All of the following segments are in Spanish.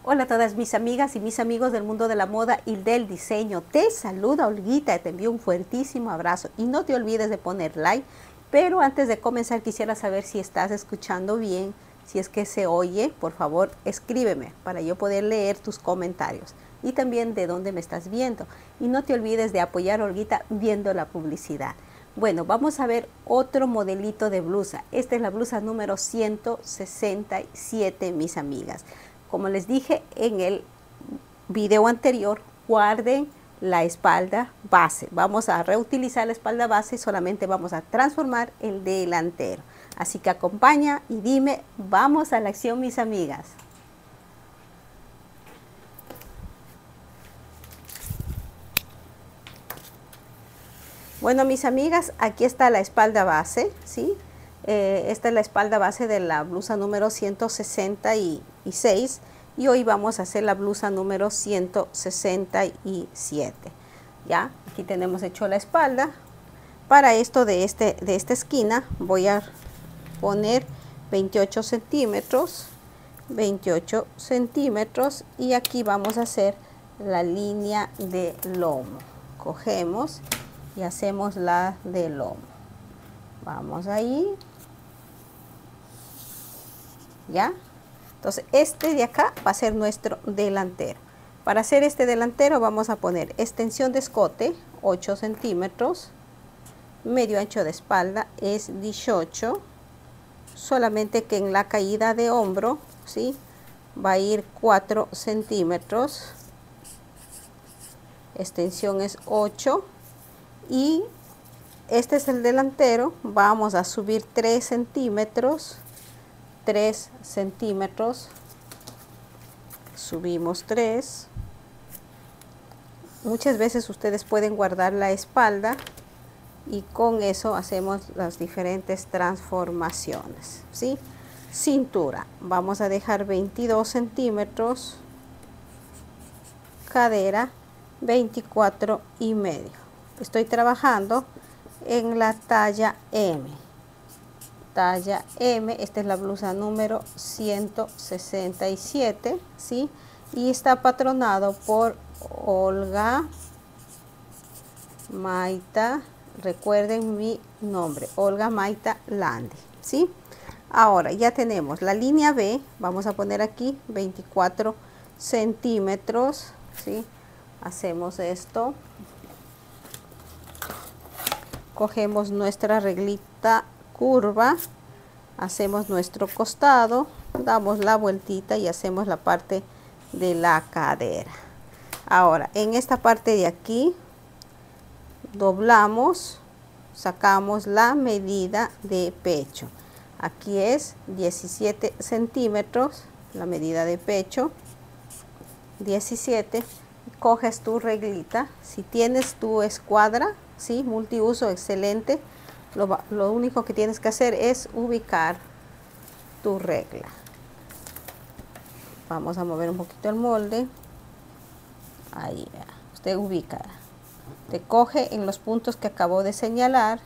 Hola a todas mis amigas y mis amigos del mundo de la moda y del diseño. Te saluda Olguita, te envío un fuertísimo abrazo y no te olvides de poner like. Pero antes de comenzar quisiera saber si estás escuchando bien, si es que se oye, por favor escríbeme para yo poder leer tus comentarios y también de dónde me estás viendo. Y no te olvides de apoyar a Olguita viendo la publicidad. Bueno, vamos a ver otro modelito de blusa. Esta es la blusa número 167, mis amigas. Como les dije en el video anterior, guarden la espalda base. Vamos a reutilizar la espalda base y solamente vamos a transformar el delantero. Así que acompaña y dime, vamos a la acción, mis amigas. Bueno, mis amigas, aquí está la espalda base, ¿sí? Esta es la espalda base de la blusa número 166 y hoy vamos a hacer la blusa número 167. ¿Ya? Aquí tenemos hecho la espalda. Para esto de esta esquina voy a poner 28 centímetros, 28 centímetros y aquí vamos a hacer la línea de lomo. Cogemos y hacemos la de lomo. Vamos ahí. ¿Ya? Entonces este de acá va a ser nuestro delantero. Para hacer este delantero vamos a poner extensión de escote 8 centímetros, medio ancho de espalda es 18, solamente que en la caída de hombro, ¿sí? Va a ir 4 centímetros, extensión es 8 y este es el delantero. Vamos a subir 3 centímetros, 3 centímetros, subimos 3. Muchas veces ustedes pueden guardar la espalda y con eso hacemos las diferentes transformaciones, ¿sí? Cintura, vamos a dejar 22 centímetros, cadera 24 y medio. Estoy trabajando en la talla M. Talla M, esta es la blusa número 167, ¿sí? Y está patronado por Olga Maita, recuerden mi nombre, Olga Maita Landi, ¿sí? Ahora ya tenemos la línea B, vamos a poner aquí 24 centímetros, ¿sí? Hacemos esto, cogemos nuestra reglita curva, hacemos nuestro costado, damos la vueltita y hacemos la parte de la cadera. Ahora en esta parte de aquí doblamos, sacamos la medida de pecho. Aquí es 17 centímetros la medida de pecho, 17. Coges tu reglita, si tienes tu escuadra, ¿sí? Multiuso, excelente. Lo único que tienes que hacer es ubicar tu regla. Vamos a mover un poquito el molde. Ahí, usted ubica. Te coge en los puntos que acabo de señalar.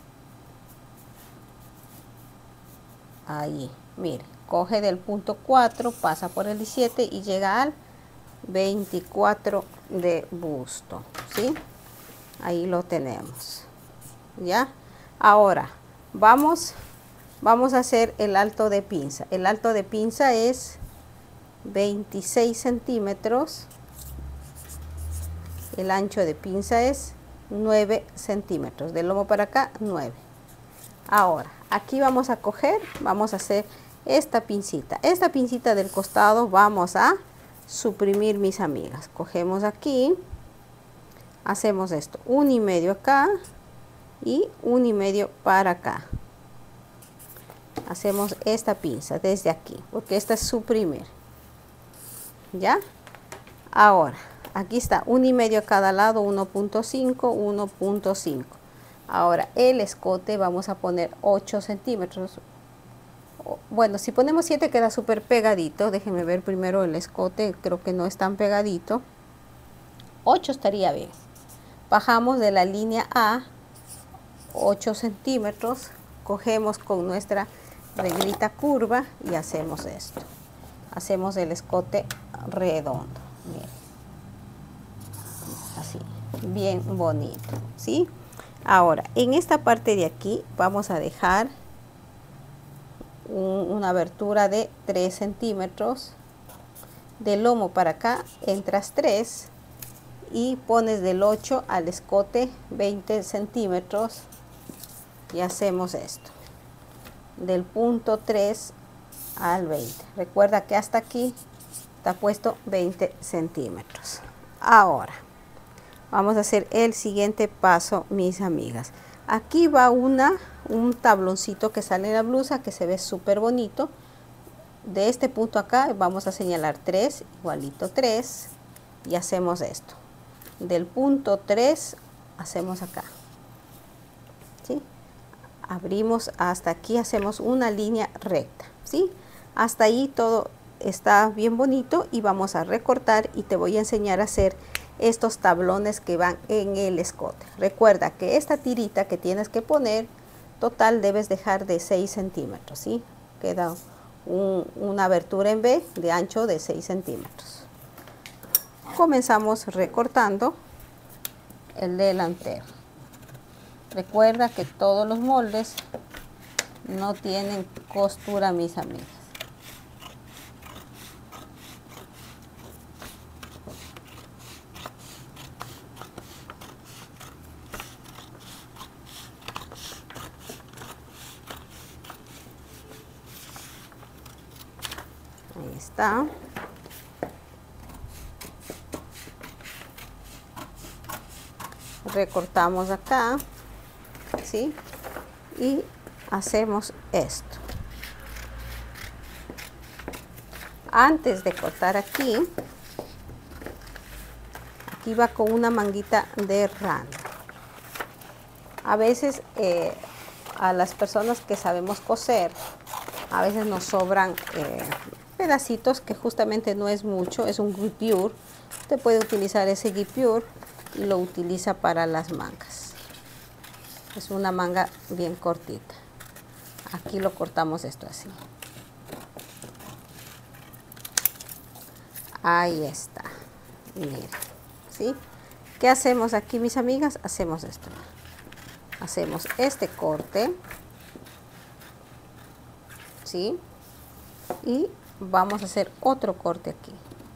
Ahí, mire, coge del punto 4, pasa por el 17 y llega al 24 de busto, ¿sí? Ahí lo tenemos. ¿Ya? Ahora vamos a hacer el alto de pinza. El alto de pinza es 26 centímetros. El ancho de pinza es 9 centímetros. Del lomo para acá, 9. Ahora, aquí vamos a coger, vamos a hacer esta pincita. Esta pincita del costado vamos a suprimir, mis amigas. Cogemos aquí, hacemos esto, 1,5 acá y 1,5 para acá. Hacemos esta pinza desde aquí, porque esta es suprimir. ¿Ya? Ahora, aquí está 1,5 a cada lado, 1.5, 1.5. Ahora, el escote vamos a poner 8 centímetros. Bueno, si ponemos 7 queda súper pegadito. Déjenme ver primero el escote, creo que no es tan pegadito. 8 estaría bien. Bajamos de la línea A 8 centímetros, cogemos con nuestra reglita curva y hacemos esto. Hacemos el escote redondo. Miren. Así, bien bonito, ¿sí? Ahora, en esta parte de aquí vamos a dejar una abertura de 3 centímetros. Del lomo para acá entras 3 y pones del 8 al escote 20 centímetros y hacemos esto. Del punto 3 al 20. Recuerda que hasta aquí está puesto 20 centímetros. Ahora vamos a hacer el siguiente paso, mis amigas. Aquí va un tabloncito que sale en la blusa que se ve súper bonito. De este punto acá vamos a señalar 3, igualito 3, y hacemos esto. Del punto 3 hacemos acá, ¿sí? Abrimos hasta aquí, hacemos una línea recta, ¿sí? Hasta ahí todo está bien bonito y vamos a recortar y te voy a enseñar a hacer estos tablones que van en el escote. Recuerda que esta tirita que tienes que poner, total debes dejar de 6 centímetros, ¿sí? Queda una abertura en B de ancho de 6 centímetros. Comenzamos recortando el delantero. Recuerda que todos los moldes no tienen costura, mis amigas. Ahí está. Recortamos acá, ¿sí? Y hacemos esto. Antes de cortar aquí va con una manguita de rana. A veces a las personas que sabemos coser, a veces nos sobran pedacitos que justamente no es mucho, es un guipure. Usted puede utilizar ese guipure y lo utiliza para las mangas. Es una manga bien cortita. Aquí lo cortamos esto así. Ahí está. Miren, ¿sí? ¿Qué hacemos aquí, mis amigas? Hacemos esto. Hacemos este corte, ¿sí? Y vamos a hacer otro corte aquí.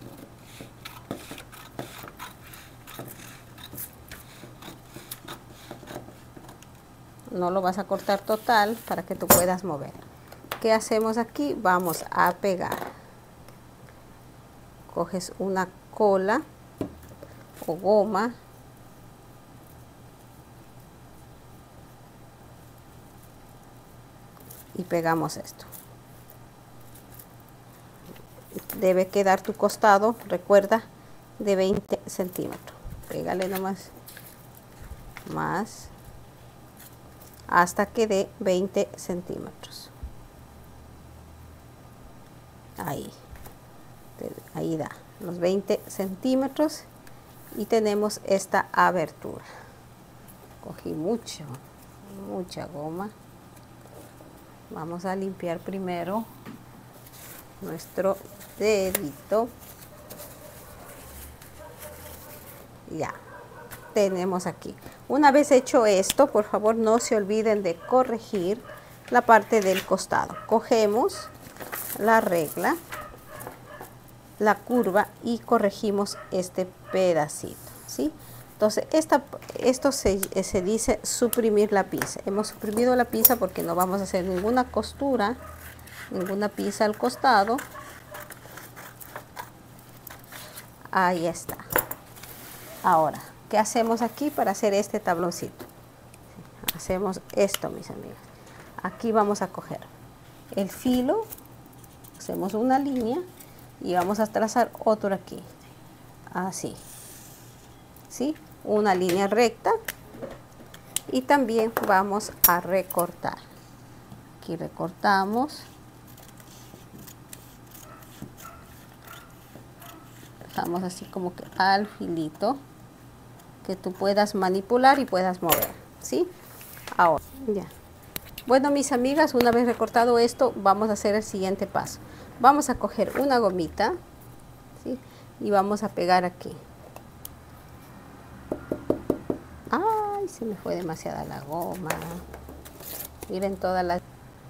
No lo vas a cortar total para que tú puedas mover. ¿Qué hacemos aquí? Vamos a pegar. Coges una cola o goma y pegamos esto. Debe quedar tu costado, recuerda, de 20 centímetros. Pégale nomás más hasta que dé 20 centímetros. Ahí da los 20 centímetros y tenemos esta abertura. Cogí mucha goma. Vamos a limpiar primero nuestro dedito. Ya tenemos aquí. Una vez hecho esto, por favor no se olviden de corregir la parte del costado. Cogemos la regla, la curva y corregimos este pedacito, ¿sí? Entonces esto se dice suprimir la pinza. Hemos suprimido la pinza porque no vamos a hacer ninguna costura, ninguna pinza al costado. Ahí está. Ahora, ¿qué hacemos aquí para hacer este tabloncito? Hacemos esto, mis amigas. Aquí vamos a coger el filo, hacemos una línea y vamos a trazar otro aquí, así, ¿sí? Una línea recta y también vamos a recortar. Aquí recortamos, dejamos así como que al filito que tú puedas manipular y puedas mover, ¿sí? Ahora, ya. Bueno, mis amigas, una vez recortado esto, vamos a hacer el siguiente paso. Vamos a coger una gomita, ¿sí? y vamos a pegar aquí. Ay, se me fue demasiada la goma. Miren todas las...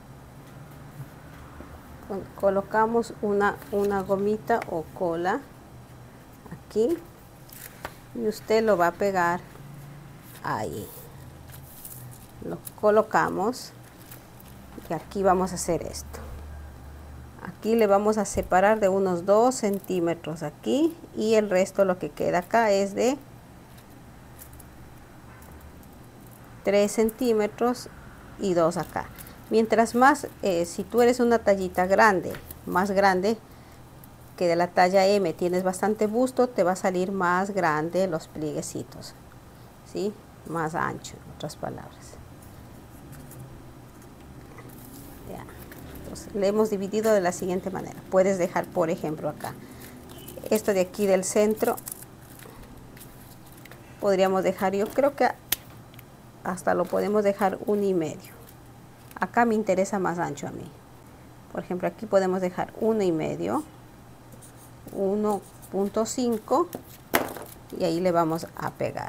Colocamos una gomita o cola aquí y usted lo va a pegar ahí. Lo colocamos y aquí vamos a hacer esto. Aquí le vamos a separar de unos 2 centímetros aquí y el resto lo que queda acá es de 3 centímetros y 2 acá. Mientras más, si tú eres una tallita grande, más grande que de la talla M, tienes bastante busto, te va a salir más grande los plieguecitos, ¿sí? Más ancho, en otras palabras. Ya. Entonces, le hemos dividido de la siguiente manera. Puedes dejar, por ejemplo, acá, esto de aquí del centro, podríamos dejar, yo creo que hasta lo podemos dejar 1,5. Acá me interesa más ancho a mí. Por ejemplo, aquí podemos dejar 1,5, 1,5 y ahí le vamos a pegar.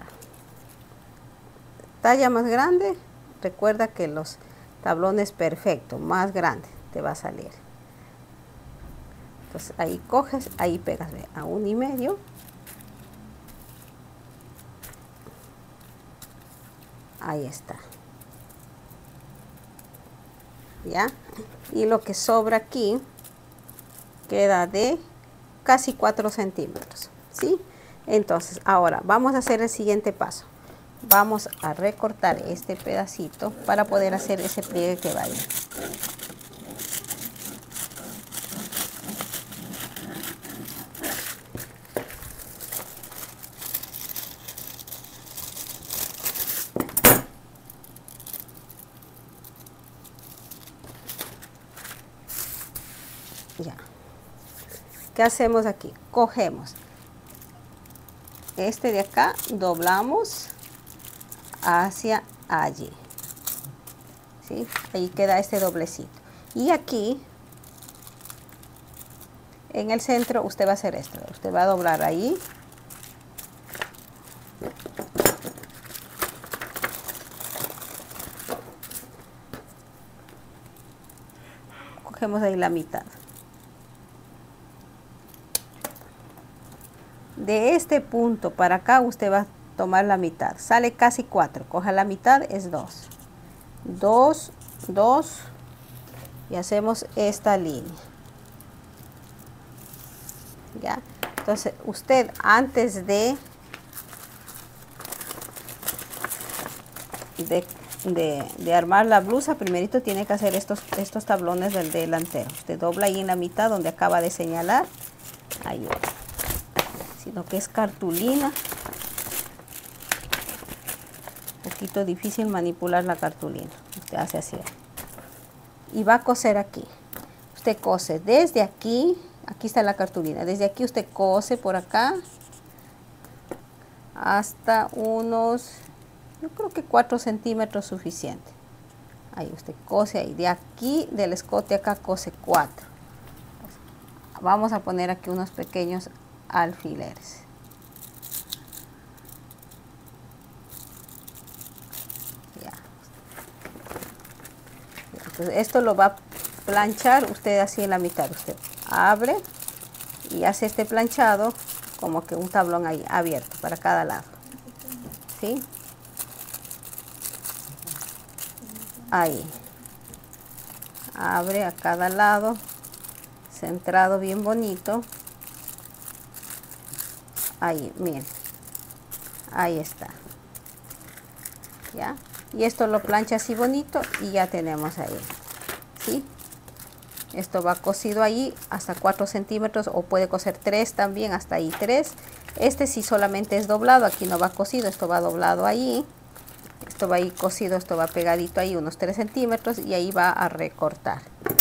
Talla más grande, recuerda que los tablones perfectos, más grande te va a salir. Entonces ahí coges, ahí pegas, ve, a 1,5. Ahí está. ¿Ya? Y lo que sobra aquí queda de casi 4 centímetros, ¿sí? Entonces, ahora vamos a hacer el siguiente paso. Vamos a recortar este pedacito para poder hacer ese pliegue que va ahí. Ya. ¿Qué hacemos aquí? Cogemos este de acá, doblamos hacia allí, ¿sí? Ahí queda este doblecito. Y aquí, en el centro, usted va a hacer esto. Usted va a doblar ahí. Cogemos ahí la mitad. De este punto para acá usted va a tomar la mitad. Sale casi 4. Coja la mitad, es 2. 2, 2. Y hacemos esta línea. ¿Ya? Entonces usted antes de armar la blusa, primerito tiene que hacer estos tablones del delantero. Usted dobla ahí en la mitad donde acaba de señalar. Ahí. Sino que es cartulina. Un poquito difícil manipular la cartulina. Usted hace así. Y va a coser aquí. Usted cose desde aquí. Aquí está la cartulina. Desde aquí usted cose por acá. Hasta unos, yo creo que 4 centímetros suficiente. Ahí usted cose ahí. De aquí, del escote acá, cose 4. Vamos a poner aquí unos pequeños alfileres. Ya. Entonces esto lo va a planchar usted así en la mitad. Usted abre y hace este planchado como que un tablón ahí abierto para cada lado, ¿sí? Ahí abre a cada lado, centrado bien bonito. Ahí, miren, ahí está, ya. Y esto lo plancha así bonito y ya tenemos ahí, ¿sí? Esto va cosido ahí hasta 4 centímetros o puede coser 3 también, hasta ahí 3. Este sí solamente es doblado, aquí no va cosido, esto va doblado ahí. Esto va ahí cosido, esto va pegadito ahí unos 3 centímetros y ahí va a recortar.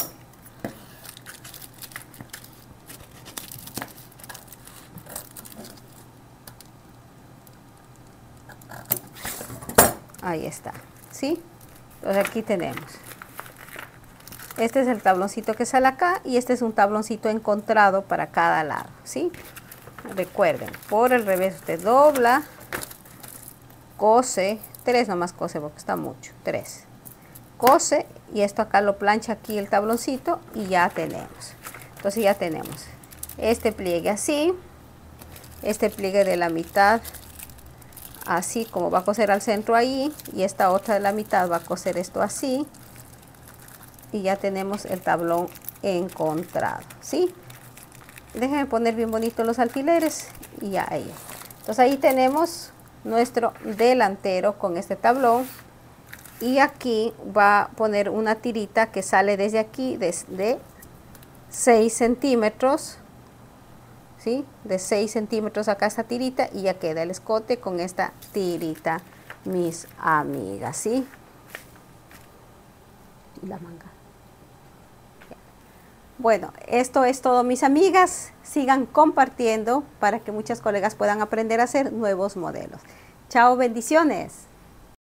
Ahí está, ¿sí? Entonces aquí tenemos. Este es el tabloncito que sale acá y este es un tabloncito encontrado para cada lado, ¿sí? recuerden, por el revés usted dobla, cose, 3 nomás cose porque está mucho, 3. Cose y esto acá lo plancha aquí el tabloncito y ya tenemos. Entonces ya tenemos este pliegue así, este pliegue de la mitad así como va a coser al centro ahí, y esta otra de la mitad va a coser esto así, y ya tenemos el tablón encontrado, ¿sí? Déjenme poner bien bonito los alfileres y ya ahí. Entonces ahí tenemos nuestro delantero con este tablón, y aquí va a poner una tirita que sale desde aquí, desde 6 centímetros, ¿sí? De 6 centímetros acá esta tirita, y ya queda el escote con esta tirita, mis amigas, ¿sí? Y la manga. Bueno, esto es todo, mis amigas. Sigan compartiendo para que muchas colegas puedan aprender a hacer nuevos modelos. Chao, bendiciones.